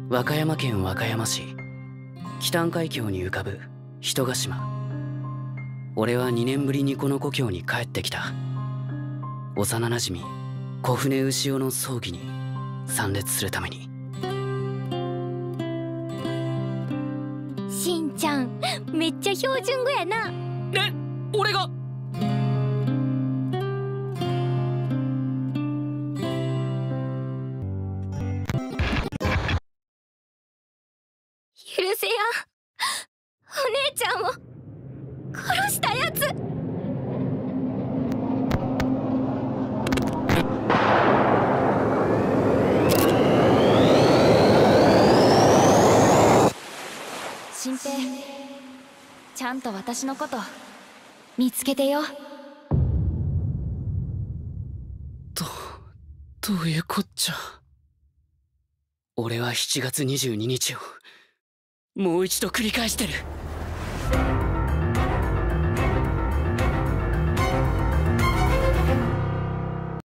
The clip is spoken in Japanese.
和歌山県和歌山市北安海峡に浮かぶ人ヶ島。俺は2年ぶりにこの故郷に帰ってきた。幼なじみ小船牛尾の葬儀に参列するために。 しんちゃんめっちゃ標準語やな。 俺が許せや。お姉ちゃんを殺したやつ。新平、ちゃんと私のこと見つけてよ。 どういうこっちゃ。俺は7月22日をもう一度繰り返してる。